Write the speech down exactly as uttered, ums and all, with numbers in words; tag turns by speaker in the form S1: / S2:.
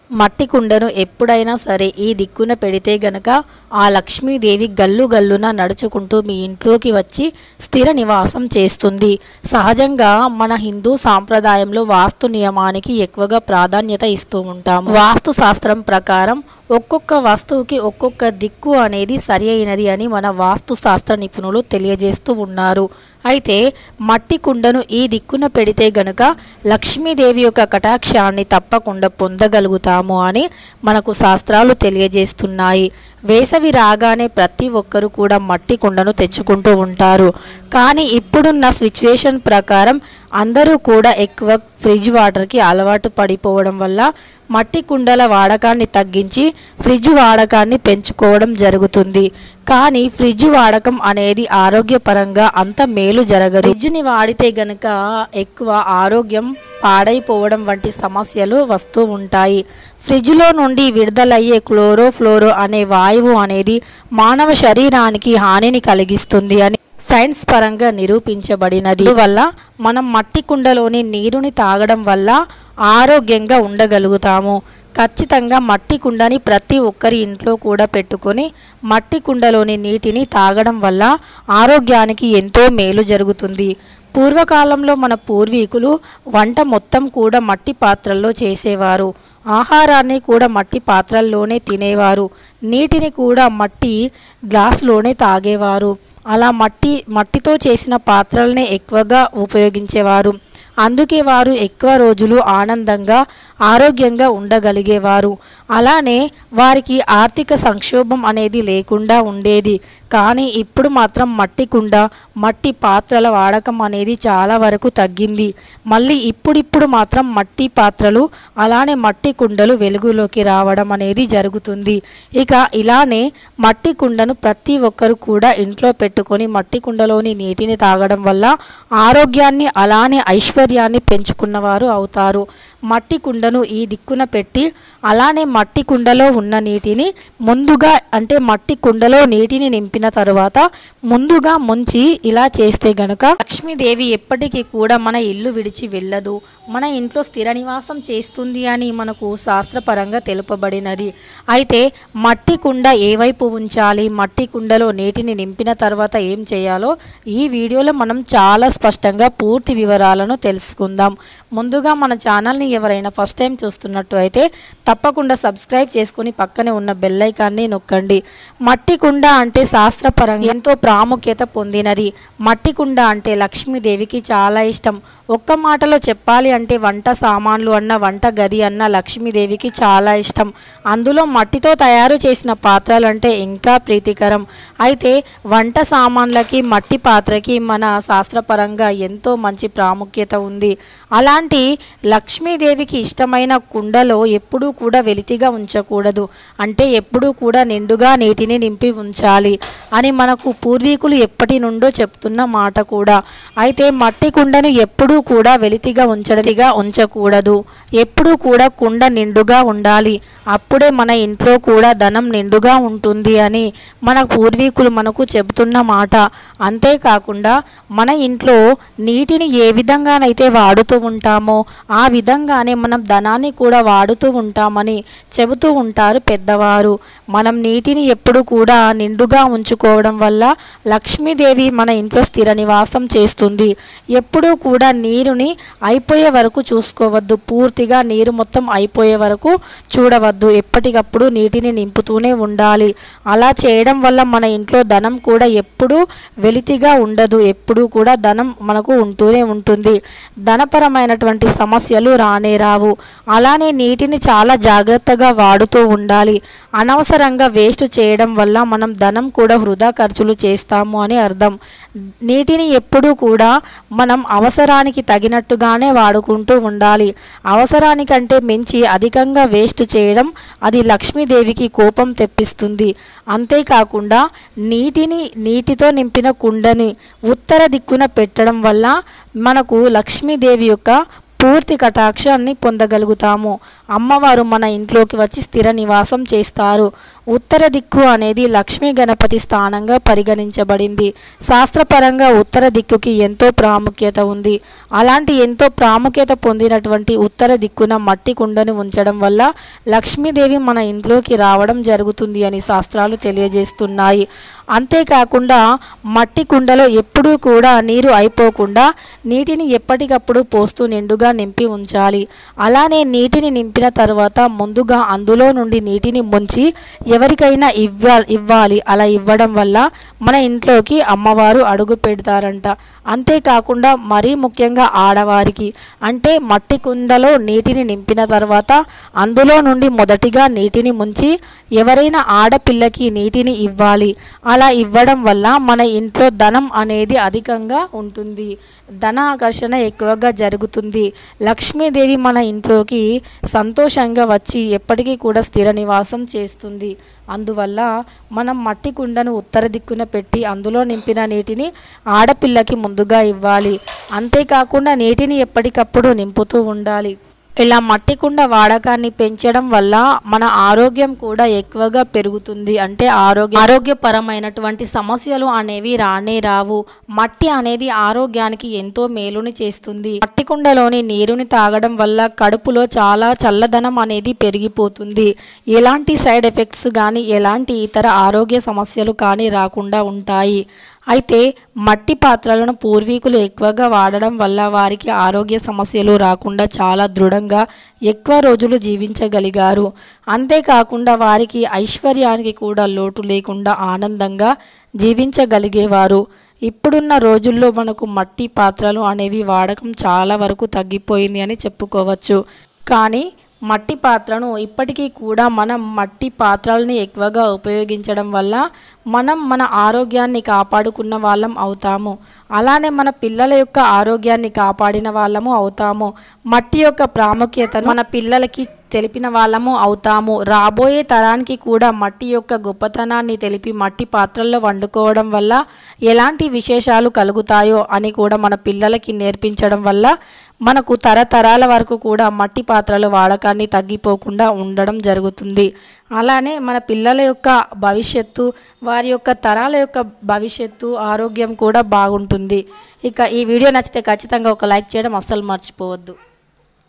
S1: మట్టి కుండను ఎప్పుడైనా సరే ఈ దిక్కున పెడితే గనక ఆ లక్ష్మీదేవి గల్లు గల్లున నడుచుకుంటూ మీ ఇంట్లోకి వచ్చి స్థిర నివాసం చేస్తుంది. సహజంగా మన హిందూ సాంప్రదాయంలో వాస్తు నియమానికి ఎక్కువగా ప్రాధాన్యత ఇస్తూ ఉంటాము. వాస్తు శాస్త్రం ప్రకారం ఒక్కొక్క వస్తువుకి ఒక్కొక్క దిక్కు అనేది సరి అయినది అని మన వాస్తు శాస్త్ర నిపుణులు తెలియజేస్తూ ఉన్నారు. అయితే మట్టి కుండను ఈ దిక్కున పెడితే గనుక లక్ష్మీదేవి యొక్క కటాక్షాన్ని తప్పకుండా పొందగలుగుతాము అని మనకు శాస్త్రాలు తెలియజేస్తున్నాయి. వేసవి రాగానే ప్రతి ఒక్కరు కూడా మట్టి కుండను తెచ్చుకుంటూ ఉంటారు. కానీ ఇప్పుడున్న సిచ్యువేషన్ ప్రకారం అందరూ కూడా ఎక్కువ ఫ్రిడ్జ్ వాటర్కి అలవాటు పడిపోవడం వల్ల మట్టి కుండల వాడకాన్ని తగ్గించి ఫ్రిడ్జ్ వాడకాన్ని పెంచుకోవడం జరుగుతుంది. కానీ ఫ్రిడ్జ్ వాడకం అనేది ఆరోగ్యపరంగా అంత మేలు జరగదు. ఫ్రిడ్జ్ని వాడితే గనక ఎక్కువ ఆరోగ్యం పాడైపోవడం వంటి సమస్యలు వస్తూ ఉంటాయి. ఫ్రిడ్జ్లో నుండి విడుదలయ్యే క్లోరోఫ్లోరో అనే వాయువు అనేది మానవ శరీరానికి హానిని కలిగిస్తుంది అని సైన్స్ పరంగా నిరూపించబడినది. అందువల్ల మనం మట్టి కుండలోని నీరుని తాగడం వల్ల ఆరోగ్యంగా ఉండగలుగుతాము. ఖచ్చితంగా మట్టి కుండని ప్రతి ఒక్కరి ఇంట్లో కూడా పెట్టుకొని మట్టి కుండలోని నీటిని తాగడం వల్ల ఆరోగ్యానికి ఎంతో మేలు జరుగుతుంది. పూర్వకాలంలో మన పూర్వీకులు వంట మొత్తం కూడా మట్టి పాత్రల్లో చేసేవారు. ఆహారాన్ని కూడా మట్టి పాత్రల్లోనే తినేవారు. నీటిని కూడా మట్టి గ్లాసులోనే తాగేవారు. అలా మట్టి మట్టితో చేసిన పాత్రలనే ఎక్కువగా ఉపయోగించేవారు. అందుకే వారు ఎక్కువ రోజులు ఆనందంగా ఆరోగ్యంగా ఉండగలిగేవారు. అలానే వారికి ఆర్థిక సంక్షోభం అనేది లేకుండా ఉండేది. కానీ ఇప్పుడు మాత్రం మట్టి కుండ మట్టి పాత్రల వాడకం అనేది చాలా వరకు తగ్గింది. మళ్ళీ ఇప్పుడిప్పుడు మాత్రం మట్టి పాత్రలు అలానే మట్టి కుండలు వెలుగులోకి రావడం అనేది జరుగుతుంది. ఇక ఇలానే మట్టి కుండను ప్రతి ఒక్కరు కూడా ఇంట్లో పెట్టుకొని మట్టి కుండలోని నీటిని తాగడం వల్ల ఆరోగ్యాన్ని అలానే ఐశ్వర్యాన్ని పెంచుకున్నవారు అవుతారు. మట్టి కుండను ఈ దిక్కున పెట్టి అలానే మట్టి కుండలో ఉన్న నీటిని ముందుగా అంటే మట్టి కుండలో నీటిని నింపిన తరువాత ముందుగా ముంచి ఇలా చేస్తే గనక లక్ష్మీదేవి ఎప్పటికీ కూడా మన ఇల్లు విడిచి వెళ్ళదు, మన ఇంట్లో స్థిర నివాసం చేస్తుంది అని మనకు శాస్త్రపరంగా తెలుపబడినది. అయితే మట్టి కుండ ఏ వైపు ఉంచాలి, మట్టి కుండలో నీటిని నింపిన తర్వాత ఏం చేయాలో ఈ వీడియోలో మనం చాలా స్పష్టంగా పూర్తి వివరాలను తెలుసుకుందాం. ముందుగా మన ఛానల్ని ఎవరైనా ఫస్ట్ టైం చూస్తున్నట్టు అయితే తప్పకుండా సబ్స్క్రైబ్ చేసుకుని పక్కనే ఉన్న బెల్ ఐకాన్ని నొక్కండి. మట్టి కుండ అంటే శాస్త్రపరంగా ఎంతో ప్రాముఖ్యత పొందినది. మట్టి కుండ అంటే లక్ష్మీదేవికి చాలా ఇష్టం. ఒక్క మాటలో చెప్పాలి అంటే వంట సామాన్లు అన్న వంట గది అన్న లక్ష్మీదేవికి చాలా ఇష్టం. అందులో మట్టితో తయారు చేసిన పాత్రలు అంటే ఇంకా ప్రీతికరం. అయితే వంట సామాన్లకి మట్టి పాత్రకి మన శాస్త్రపరంగా ఎంతో మంచి ప్రాముఖ్యత ఉంది. అలాంటి లక్ష్మీదేవికి ఇష్టమైన కుండలో ఎప్పుడూ కూడా వెలితిగా ఉంచకూడదు. అంటే ఎప్పుడూ కూడా నిండుగా నీటిని నింపి ఉంచాలి అని మనకు పూర్వీకులు ఎప్పటి నుండో చెప్తున్న మాట కూడా. అయితే మట్టి కుండను ఎప్పుడూ కూడా వెలితిగా ఉంచడదిగా ఉంచకూడదు. ఎప్పుడూ కూడా కుండ నిండుగా ఉండాలి. అప్పుడే మన ఇంట్లో కూడా ధనం నిండుగా ఉంటుంది అని మన పూర్వీకులు మనకు చెబుతున్న మాట. అంతేకాకుండా మన ఇంట్లో నీటిని ఏ విధంగానైతే వాడుతూ ఉంటామో ఆ విధంగానే మనం ధనాన్ని కూడా వాడుతూ ఉంటామని చెబుతూ ఉంటారు పెద్దవారు. మనం నీటిని ఎప్పుడు కూడా నిండుగా ఉంచుకోవడం వల్ల లక్ష్మీదేవి మన ఇంట్లో స్థిర నివాసం చేస్తుంది. ఎప్పుడూ కూడా నీరుని అయిపోయే వరకు చూసుకోవద్దు. పూర్తిగా నీరు మొత్తం అయిపోయే వరకు చూడవద్దు. ఎప్పటికప్పుడు నీటిని నింపుతూనే ఉండాలి. అలా చేయడం వల్ల మన ఇంట్లో ధనం కూడా ఎప్పుడూ వెలితిగా ఉండదు. ఎప్పుడూ కూడా ధనం మనకు ఉంటూనే ఉంటుంది. ధనపరమైనటువంటి సమస్యలు రానే రావు. అలానే నీటిని చాలా జాగ్రత్తగా వాడుతూ ఉండాలి. అనవసరంగా వేస్ట్ చేయడం వల్ల మనం ధనం కూడా వృధా ఖర్చులు చేస్తాము అని అర్థం. నీటిని ఎప్పుడూ కూడా మనం అవసరానికి తగినట్టుగానే వాడుకుంటూ ఉండాలి. అవసరానికంటే మించి అధికంగా వేస్ట్ చేయడం అది లక్ష్మీదేవికి కోపం తెప్పిస్తుంది. అంతేకాకుండా నీటిని నీటితో నింపిన కుండని ఉత్తర దిక్కున పెట్టడం వల్ల మనకు లక్ష్మీదేవి యొక్క పూర్తి కటాక్షాన్ని పొందగలుగుతాము. అమ్మవారు మన ఇంట్లోకి వచ్చి స్థిర నివాసం చేస్తారు. ఉత్తర దిక్కు అనేది లక్ష్మీ గణపతి స్థానంగా పరిగణించబడింది. శాస్త్రపరంగా ఉత్తర దిక్కుకి ఎంతో ప్రాముఖ్యత ఉంది. అలాంటి ఎంతో ప్రాముఖ్యత పొందినటువంటి ఉత్తర దిక్కున మట్టి కుండను ఉంచడం వల్ల లక్ష్మీదేవి మన ఇంట్లోకి రావడం జరుగుతుంది అని శాస్త్రాలు తెలియజేస్తున్నాయి. అంతేకాకుండా మట్టి కుండలో ఎప్పుడూ కూడా నీరు అయిపోకుండా నీటిని ఎప్పటికప్పుడు పోస్తూ నిండుగా నింపి ఉంచాలి. అలానే నీటిని నింపిన తర్వాత ముందుగా అందులో నుండి నీటిని ముంచి ఎవరికైనా ఇవ్వ ఇవ్వాలి అలా ఇవ్వడం వల్ల మన ఇంట్లోకి అమ్మవారు అడుగు పెడతారంట. అంతేకాకుండా మరీ ముఖ్యంగా ఆడవారికి అంటే మట్టి కుండలో నీటిని నింపిన తర్వాత అందులో నుండి మొదటిగా నీటిని ముంచి ఎవరైనా ఆడపిల్లకి నీటిని ఇవ్వాలి. అలా ఇవ్వడం వల్ల మన ఇంట్లో ధనం అనేది అధికంగా ఉంటుంది, ధన ఆకర్షణ ఎక్కువగా జరుగుతుంది. లక్ష్మీదేవి మన ఇంట్లోకి సంతోషంగా వచ్చి ఎప్పటికీ కూడా స్థిర నివాసం చేస్తుంది. అందువల్ల మనం మట్టి కుండను ఉత్తర దిక్కున పెట్టి అందులో నింపిన నీటిని ఆడపిల్లకి ముందుగా ఇవ్వాలి. అంతేకాకుండా నీటిని ఎప్పటికప్పుడు నింపుతూ ఉండాలి. ఇలా మట్టి కుండ వాడకాన్ని పెంచడం వల్ల మన ఆరోగ్యం కూడా ఎక్కువగా పెరుగుతుంది. అంటే ఆరోగ్య ఆరోగ్యపరమైనటువంటి సమస్యలు అనేవి రానే రావు. మట్టి అనేది ఆరోగ్యానికి ఎంతో మేలుని చేస్తుంది. మట్టి కుండలోని నీరుని తాగడం వల్ల కడుపులో చాలా చల్లదనం అనేది పెరిగిపోతుంది. ఎలాంటి సైడ్ ఎఫెక్ట్స్ కానీ ఎలాంటి ఇతర ఆరోగ్య సమస్యలు కానీ రాకుండా ఉంటాయి. అయితే మట్టి పాత్రలను పూర్వీకులు ఎక్కువగా వాడడం వల్ల వారికి ఆరోగ్య సమస్యలు రాకుండా చాలా దృఢంగా ఎక్కువ రోజులు జీవించగలిగారు. అంతేకాకుండా వారికి ఐశ్వర్యానికి కూడా లోటు లేకుండా ఆనందంగా జీవించగలిగేవారు. ఇప్పుడున్న రోజుల్లో మనకు మట్టి పాత్రలు అనేవి వాడకం చాలా వరకు తగ్గిపోయింది అని చెప్పుకోవచ్చు. కానీ మట్టి పాత్రను ఇప్పటికీ కూడా మనం మట్టి పాత్రలని ఎక్కువగా ఉపయోగించడం వల్ల మనం మన ఆరోగ్యాన్ని కాపాడుకున్న వాళ్ళం అవుతాము. అలానే మన పిల్లల యొక్క ఆరోగ్యాన్ని కాపాడిన వాళ్ళము అవుతాము. మట్టి యొక్క ప్రాముఖ్యతను మన పిల్లలకి తెలిపిన వాళ్ళము అవుతాము. రాబోయే తరానికి కూడా మట్టి యొక్క గొప్పతనాన్ని తెలిపి మట్టి పాత్రల్లో వండుకోవడం వల్ల ఎలాంటి విశేషాలు కలుగుతాయో అని కూడా మన పిల్లలకి నేర్పించడం వల్ల మనకు తరతరాల వరకు కూడా మట్టి పాత్రల వాడకాన్ని తగ్గిపోకుండా ఉండడం జరుగుతుంది. అలానే మన పిల్లల యొక్క భవిష్యత్తు, వారి యొక్క తరాల యొక్క భవిష్యత్తు, ఆరోగ్యం కూడా బాగుంటుంది. ఇక ఈ వీడియో నచ్చితే ఖచ్చితంగా ఒక లైక్ చేయడం అస్సలు మర్చిపోవద్దు.